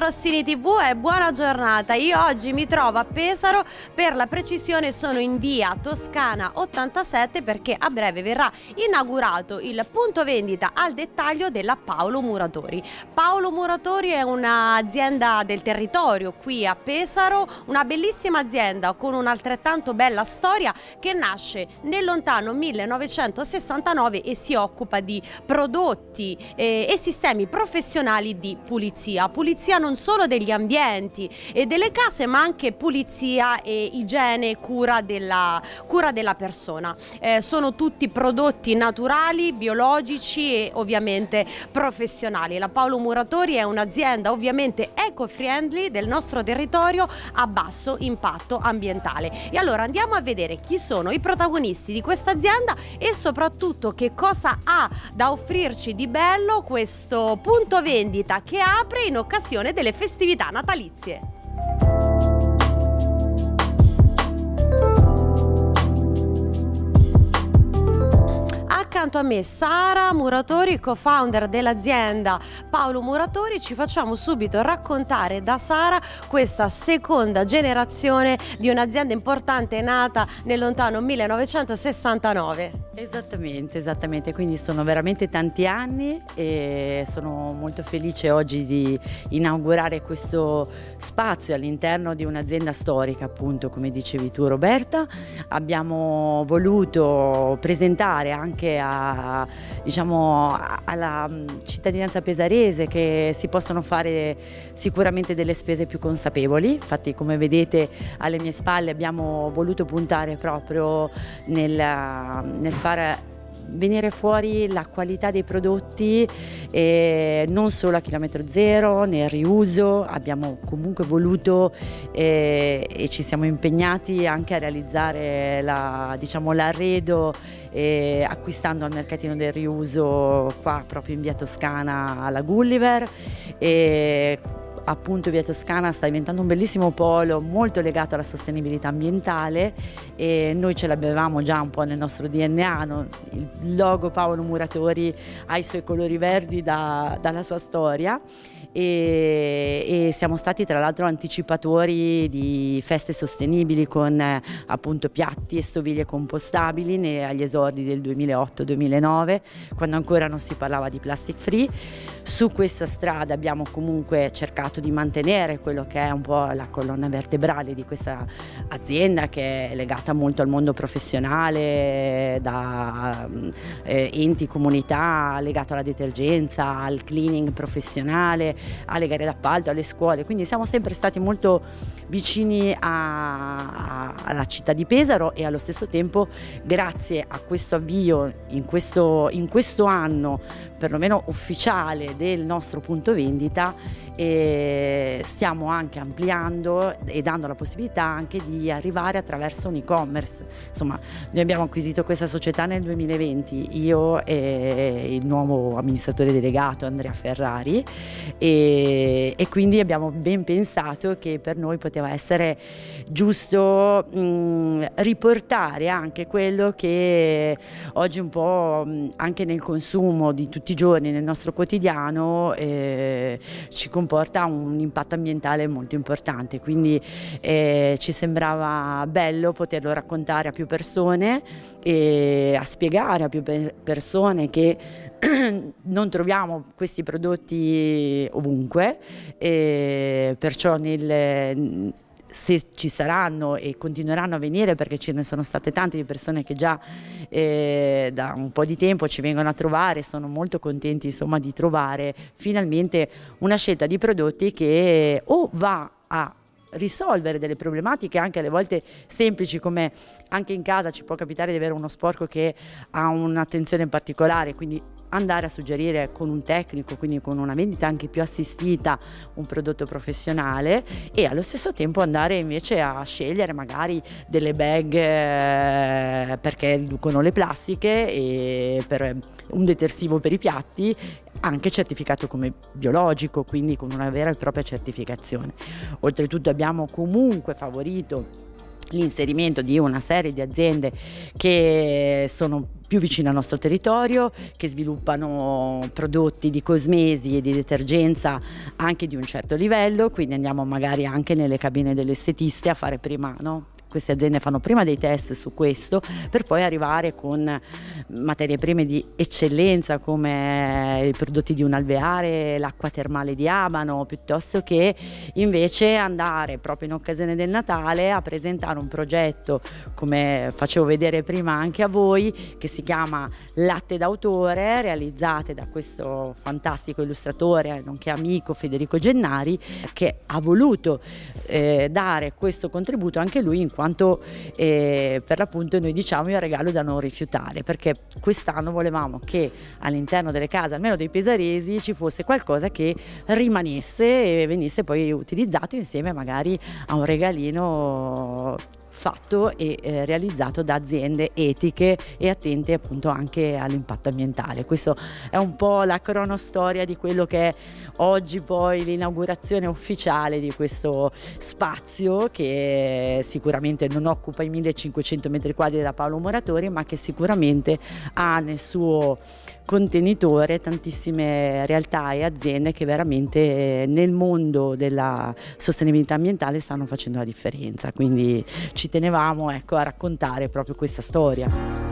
Rossini TV e buona giornata. Io oggi mi trovo a Pesaro, per la precisione sono in via Toscana 87 perché a breve verrà inaugurato il punto vendita al dettaglio della Paolo Muratori. Paolo Muratori è un'azienda del territorio qui a Pesaro, una bellissima azienda con un'altrettanto bella storia che nasce nel lontano 1969 e si occupa di prodotti e sistemi professionali di pulizia non solo degli ambienti e delle case, ma anche pulizia e igiene e cura della persona. Sono tutti prodotti naturali, biologici e ovviamente professionali. La Paolo Muratori è un'azienda ovviamente eco-friendly del nostro territorio a basso impatto ambientale. E allora andiamo a vedere chi sono i protagonisti di questa azienda e soprattutto che cosa ha da offrirci di bello questo punto vendita che apre in occasione delle festività natalizie. Accanto a me Sara Muratori, co-founder dell'azienda Paolo Muratori. Ci facciamo subito raccontare da Sara questa seconda generazione di un'azienda importante nata nel lontano 1969. Esattamente, quindi sono veramente tanti anni e sono molto felice oggi di inaugurare questo spazio all'interno di un'azienda storica, appunto come dicevi tu Roberta. Abbiamo voluto presentare anche alla cittadinanza pesarese che si possono fare sicuramente delle spese più consapevoli. Infatti, come vedete alle mie spalle, abbiamo voluto puntare proprio nel far venire fuori la qualità dei prodotti, non solo a chilometro zero, nel riuso. Abbiamo comunque voluto e ci siamo impegnati anche a realizzare l'arredo acquistando al mercatino del riuso qua proprio in via Toscana alla Gulliver. Appunto via Toscana sta diventando un bellissimo polo molto legato alla sostenibilità ambientale e noi ce l'avevamo già un po' nel nostro DNA, no? Il logo Paolo Muratori ha i suoi colori verdi dalla sua storia e siamo stati tra l'altro anticipatori di feste sostenibili con appunto piatti e stoviglie compostabili agli esordi del 2008-2009, quando ancora non si parlava di plastic free. Su questa strada abbiamo comunque cercato di mantenere quello che è un po' la colonna vertebrale di questa azienda, che è legata molto al mondo professionale, da enti, comunità, legato alla detergenza, al cleaning professionale, alle gare d'appalto, alle scuole. Quindi siamo sempre stati molto vicini alla città di Pesaro e allo stesso tempo, grazie a questo avvio in questo anno perlomeno ufficiale del nostro punto vendita, stiamo anche ampliando e dando la possibilità anche di arrivare attraverso un e-commerce. Insomma, noi abbiamo acquisito questa società nel 2020, io e il nuovo amministratore delegato Andrea Ferrari, e quindi abbiamo ben pensato che per noi poteva essere giusto riportare anche quello che oggi un po' anche nel consumo di tutti i giorni nel nostro quotidiano ci comporta un impatto ambientale molto importante, quindi ci sembrava bello poterlo raccontare a più persone e a spiegare a più persone che non troviamo questi prodotti ovunque, perciò se ci saranno e continueranno a venire, perché ce ne sono state tante di persone che già da un po' di tempo ci vengono a trovare, sono molto contenti insomma di trovare finalmente una scelta di prodotti che o va a risolvere delle problematiche anche alle volte semplici, come anche in casa ci può capitare di avere uno sporco che ha un'attenzione particolare, quindi andare a suggerire con un tecnico, quindi con una vendita anche più assistita, un prodotto professionale, e allo stesso tempo andare invece a scegliere magari delle bag perché riducono le plastiche, e per un detersivo per i piatti anche certificato come biologico, quindi con una vera e propria certificazione. Oltretutto abbiamo comunque favorito l'inserimento di una serie di aziende che sono più vicine al nostro territorio, che sviluppano prodotti di cosmesi e di detergenza anche di un certo livello, quindi andiamo magari anche nelle cabine dell'estetista a fare prima, no? Queste aziende fanno prima dei test su questo per poi arrivare con materie prime di eccellenza come i prodotti di un alveare, l'acqua termale di Abano, piuttosto che invece andare proprio in occasione del Natale a presentare un progetto, come facevo vedere prima anche a voi, che si chiama Latte d'autore, realizzate da questo fantastico illustratore nonché amico Federico Gennari, che ha voluto dare questo contributo anche lui, in quanto per l'appunto noi diciamo il regalo da non rifiutare, perché quest'anno volevamo che all'interno delle case, almeno dei pesaresi, ci fosse qualcosa che rimanesse e venisse poi utilizzato insieme magari a un regalino fatto e realizzato da aziende etiche e attente appunto anche all'impatto ambientale. Questo è un po' la cronostoria di quello che è oggi poi l'inaugurazione ufficiale di questo spazio, che sicuramente non occupa i 1500 metri quadri della Paolo Moratori, ma che sicuramente ha nel suo contenitore tantissime realtà e aziende che veramente nel mondo della sostenibilità ambientale stanno facendo la differenza, quindi ci tenevamo, ecco, a raccontare proprio questa storia.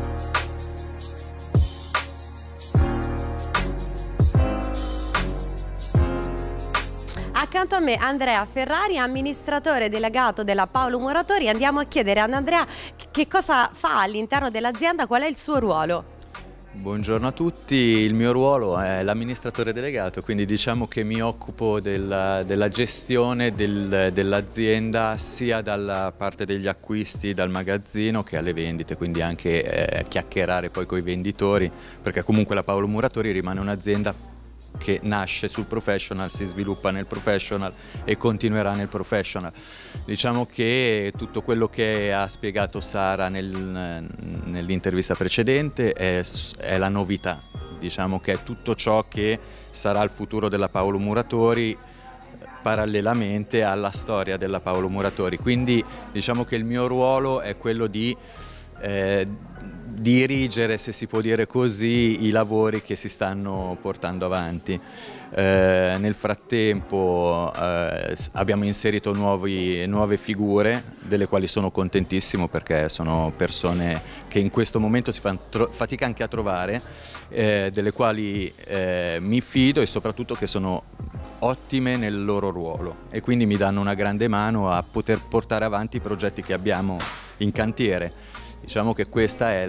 Accanto a me Andrea Ferrari, amministratore delegato della Paolo Moratori. Andiamo a chiedere ad Andrea che cosa fa all'interno dell'azienda, qual è il suo ruolo. Buongiorno a tutti, il mio ruolo è l'amministratore delegato, quindi diciamo che mi occupo della gestione dell'azienda sia dalla parte degli acquisti dal magazzino che alle vendite, quindi anche chiacchierare poi con i venditori, perché comunque la Paolo Muratori rimane un'azienda che nasce sul professional, si sviluppa nel professional e continuerà nel professional. Diciamo che tutto quello che ha spiegato Sara nell'intervista precedente è la novità, diciamo che è tutto ciò che sarà il futuro della Paolo Muratori parallelamente alla storia della Paolo Muratori, quindi diciamo che il mio ruolo è quello di dirigere, se si può dire così, i lavori che si stanno portando avanti. Nel frattempo abbiamo inserito nuove figure, delle quali sono contentissimo perché sono persone che in questo momento si fanno fatica anche a trovare, delle quali mi fido e soprattutto che sono ottime nel loro ruolo e quindi mi danno una grande mano a poter portare avanti i progetti che abbiamo in cantiere. Diciamo che questo è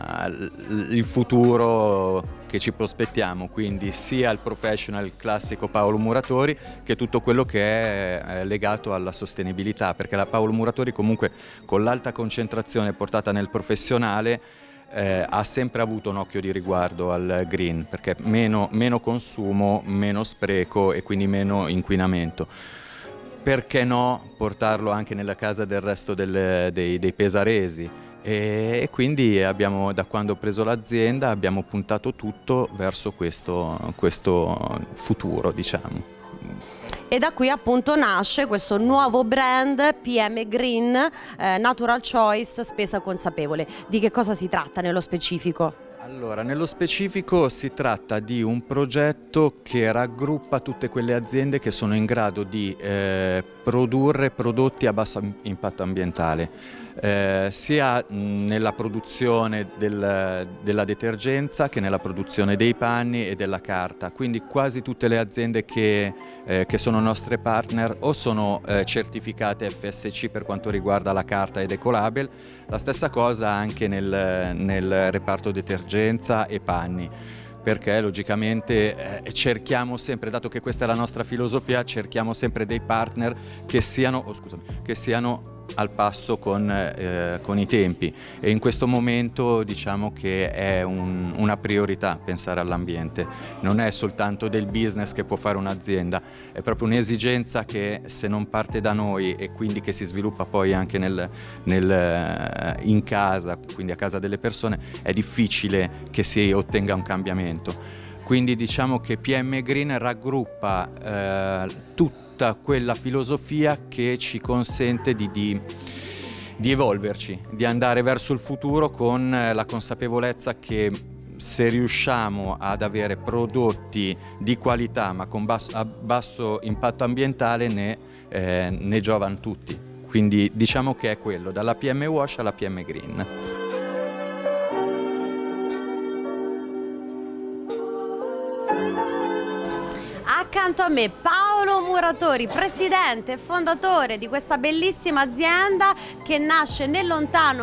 il futuro che ci prospettiamo, quindi sia il professional, il classico Paolo Muratori, che tutto quello che è legato alla sostenibilità, perché la Paolo Muratori comunque con l'alta concentrazione portata nel professionale ha sempre avuto un occhio di riguardo al green, perché meno consumo, meno spreco e quindi meno inquinamento. Perché no portarlo anche nella casa del resto dei pesaresi? E quindi da quando ho preso l'azienda abbiamo puntato tutto verso questo futuro, diciamo. E da qui appunto nasce questo nuovo brand PM Green, Natural Choice, spesa consapevole. Di che cosa si tratta nello specifico? Allora, nello specifico si tratta di un progetto che raggruppa tutte quelle aziende che sono in grado di produrre prodotti a basso impatto ambientale, sia nella produzione della detergenza che nella produzione dei panni e della carta. Quindi quasi tutte le aziende che sono nostre partner o sono certificate FSC per quanto riguarda la carta ed Ecolabel, la stessa cosa anche nel reparto detergenza e panni, perché logicamente cerchiamo sempre, dato che questa è la nostra filosofia, cerchiamo sempre dei partner che siano al passo con i tempi, e in questo momento diciamo che è una priorità pensare all'ambiente. Non è soltanto del business che può fare un'azienda, è proprio un'esigenza che se non parte da noi e quindi che si sviluppa poi anche in casa, quindi a casa delle persone, è difficile che si ottenga un cambiamento. Quindi diciamo che PM Green raggruppa tutta quella filosofia che ci consente di di evolverci, di andare verso il futuro con la consapevolezza che se riusciamo ad avere prodotti di qualità ma con basso impatto ambientale ne giovano tutti. Quindi diciamo che è quello, dalla PM Wash alla PM Green. Accanto a me Paolo Muratori, presidente e fondatore di questa bellissima azienda che nasce nel lontano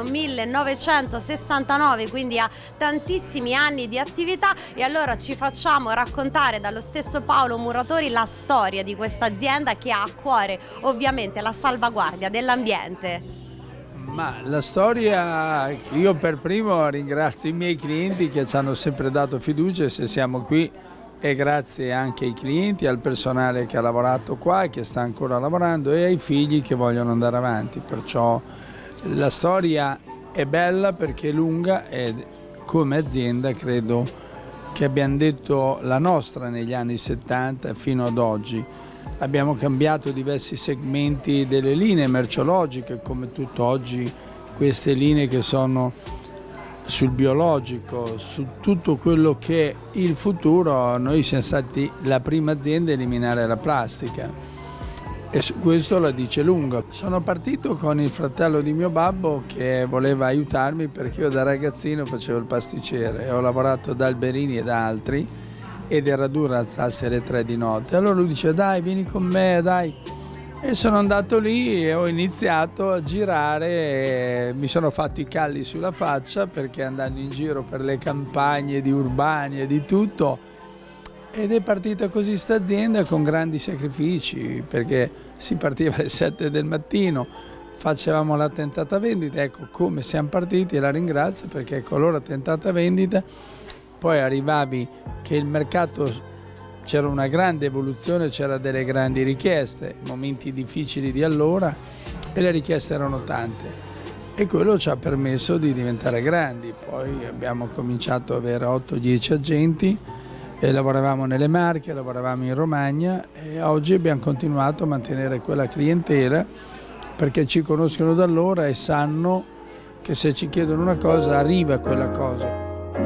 1969, quindi ha tantissimi anni di attività, e allora ci facciamo raccontare dallo stesso Paolo Muratori la storia di questa azienda che ha a cuore ovviamente la salvaguardia dell'ambiente. Ma la storia, io per primo ringrazio i miei clienti che ci hanno sempre dato fiducia, e se siamo qui e grazie anche ai clienti, al personale che ha lavorato qua e che sta ancora lavorando, e ai figli che vogliono andare avanti. Perciò la storia è bella perché è lunga, e come azienda credo che abbiamo detto la nostra negli anni 70 fino ad oggi. Abbiamo cambiato diversi segmenti delle linee merceologiche, come tutt'oggi queste linee che sono sul biologico, su tutto quello che è il futuro. Noi siamo stati la prima azienda a eliminare la plastica, e su questo la dice lunga. Sono partito con il fratello di mio babbo che voleva aiutarmi, perché io da ragazzino facevo il pasticcere e ho lavorato da Alberini e da altri, ed era duro alzarsi alle 3 di notte. Allora lui dice: dai, vieni con me, dai. E sono andato lì e ho iniziato a girare, e mi sono fatto i calli sulla faccia, perché andando in giro per le campagne di Urbania e di tutto, ed è partita così sta azienda con grandi sacrifici, perché si partiva alle 7 del mattino, facevamo la tentata vendita. Ecco come siamo partiti, e la ringrazio, perché con loro tentata vendita poi arrivavi che il mercato, c'era una grande evoluzione, c'era delle grandi richieste, momenti difficili di allora, e le richieste erano tante, e quello ci ha permesso di diventare grandi. Poi abbiamo cominciato ad avere 8-10 agenti, e lavoravamo nelle Marche, lavoravamo in Romagna, e oggi abbiamo continuato a mantenere quella clientela, perché ci conoscono da allora e sanno che se ci chiedono una cosa arriva quella cosa.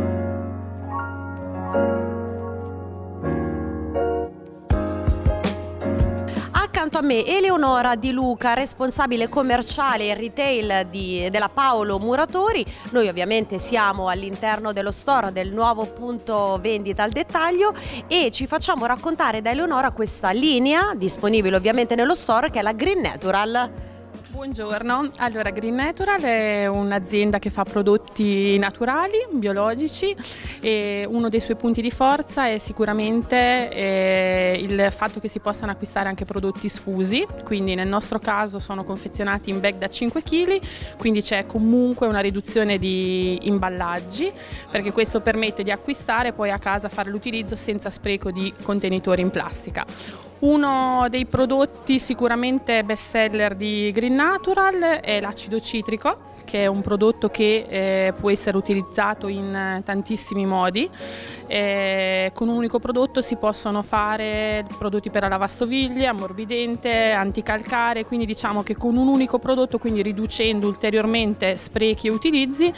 Accanto a me Eleonora Di Luca, responsabile commerciale e retail della Paolo Muratori. Noi ovviamente siamo all'interno dello store del nuovo punto vendita al dettaglio, e ci facciamo raccontare da Eleonora questa linea disponibile ovviamente nello store, che è la Green Natural. Buongiorno, allora Green Natural è un'azienda che fa prodotti naturali, biologici, e uno dei suoi punti di forza è sicuramente il fatto che si possano acquistare anche prodotti sfusi, quindi nel nostro caso sono confezionati in bag da 5 kg, quindi c'è comunque una riduzione di imballaggi, perché questo permette di acquistare e poi a casa fare l'utilizzo senza spreco di contenitori in plastica. Uno dei prodotti sicuramente best seller di Green Natural è l'acido citrico, che è un prodotto che può essere utilizzato in tantissimi modi. Con un unico prodotto si possono fare prodotti per la lavastoviglie, ammorbidente, anticalcare, quindi diciamo che con un unico prodotto, quindi riducendo ulteriormente sprechi e utilizzi,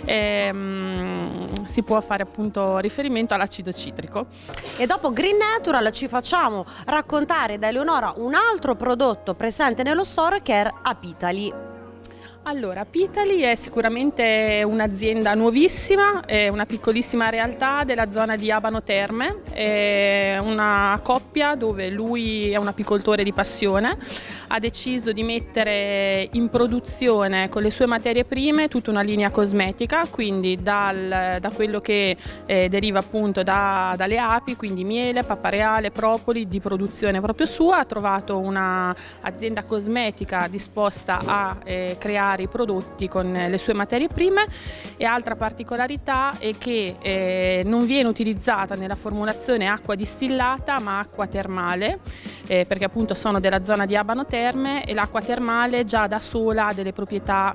si può fare appunto riferimento all'acido citrico. E dopo Green Natural ci facciamo raccontare da Eleonora un altro prodotto presente nello store, che è Apitali. Allora, Pitali è sicuramente un'azienda nuovissima, è una piccolissima realtà della zona di Abano Terme, è una coppia dove lui è un apicoltore di passione, ha deciso di mettere in produzione con le sue materie prime tutta una linea cosmetica, quindi da quello che deriva appunto dalle api, quindi miele, pappareale, propoli, di produzione proprio sua. Ha trovato un'azienda cosmetica disposta a creare i prodotti con le sue materie prime, e altra particolarità è che non viene utilizzata nella formulazione acqua distillata ma acqua termale, perché appunto sono della zona di Abano Terme, e l'acqua termale già da sola ha delle proprietà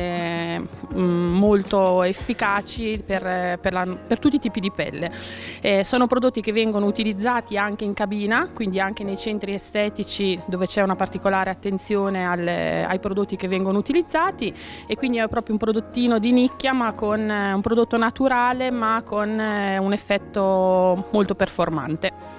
molto efficaci per tutti i tipi di pelle. Sono prodotti che vengono utilizzati anche in cabina, quindi anche nei centri estetici dove c'è una particolare attenzione ai prodotti che vengono utilizzati. certificati, e quindi è proprio un prodottino di nicchia, ma con un prodotto naturale, ma con un effetto molto performante.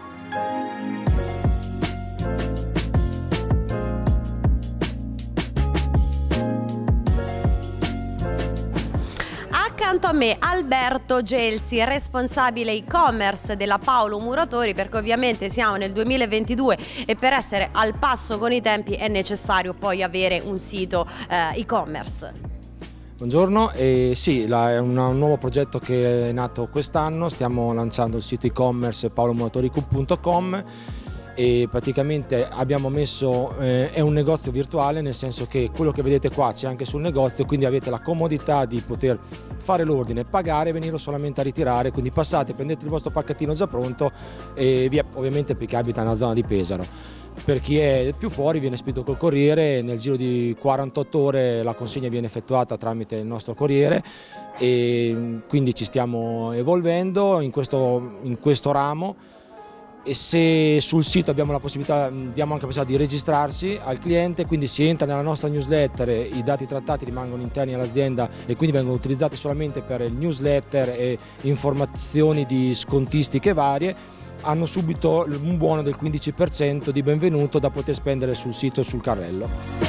Accanto a me Alberto Gelsi, responsabile e-commerce della Paolo Muratori, perché ovviamente siamo nel 2022 e per essere al passo con i tempi è necessario poi avere un sito e-commerce. Buongiorno, sì, è un nuovo progetto che è nato quest'anno, stiamo lanciando il sito e-commerce paolomuratoricu.com e praticamente abbiamo messo, è un negozio virtuale, nel senso che quello che vedete qua c'è anche sul negozio, quindi avete la comodità di poter fare l'ordine, pagare e venirlo solamente a ritirare, quindi passate, prendete il vostro pacchettino già pronto e via, ovviamente per chi abita nella zona di Pesaro. Per chi è più fuori viene spedito col corriere, nel giro di 48 ore la consegna viene effettuata tramite il nostro corriere e quindi ci stiamo evolvendo in questo ramo. E se sul sito abbiamo la possibilità, diamo anche la possibilità di registrarsi al cliente, quindi si entra nella nostra newsletter, i dati trattati rimangono interni all'azienda e quindi vengono utilizzati solamente per il newsletter e informazioni di scontistiche varie, hanno subito un buono del 15% di benvenuto da poter spendere sul sito e sul carrello.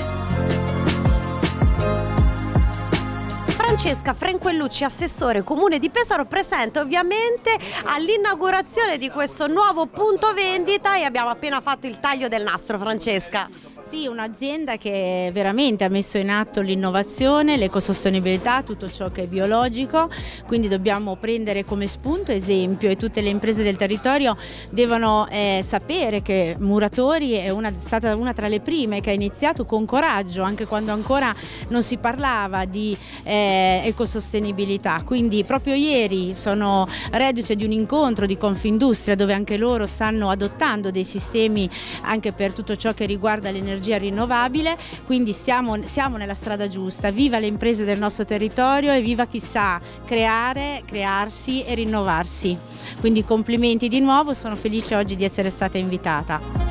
Francesca Franquellucci, assessore Comune di Pesaro, presente ovviamente all'inaugurazione di questo nuovo punto vendita e abbiamo appena fatto il taglio del nastro. Francesca. Sì, un'azienda che veramente ha messo in atto l'innovazione, l'ecosostenibilità, tutto ciò che è biologico, quindi dobbiamo prendere come spunto esempio e tutte le imprese del territorio devono sapere che Muratori è stata una tra le prime che ha iniziato con coraggio, anche quando ancora non si parlava di ecosostenibilità. Quindi proprio ieri sono reduce di un incontro di Confindustria dove anche loro stanno adottando dei sistemi anche per tutto ciò che riguarda l'energia rinnovabile, quindi siamo nella strada giusta. Viva le imprese del nostro territorio e viva chi sa creare, crearsi e rinnovarsi. Quindi complimenti di nuovo, sono felice oggi di essere stata invitata.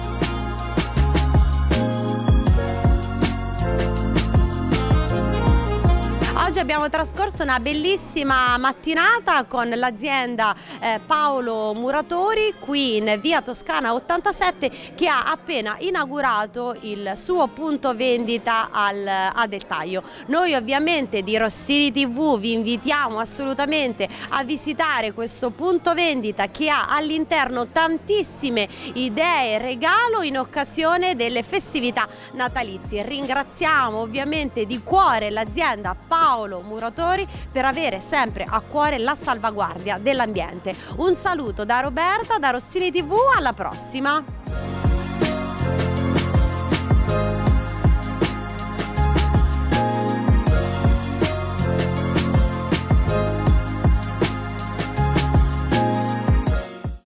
Oggi abbiamo trascorso una bellissima mattinata con l'azienda Paolo Muratori qui in via Toscana 87 che ha appena inaugurato il suo punto vendita a dettaglio. Noi ovviamente di Rossini TV vi invitiamo assolutamente a visitare questo punto vendita che ha all'interno tantissime idee regalo in occasione delle festività natalizie. Ringraziamo ovviamente di cuore l'azienda Paolo Muratori per avere sempre a cuore la salvaguardia dell'ambiente. Un saluto da Roberta, da Rossini TV, alla prossima!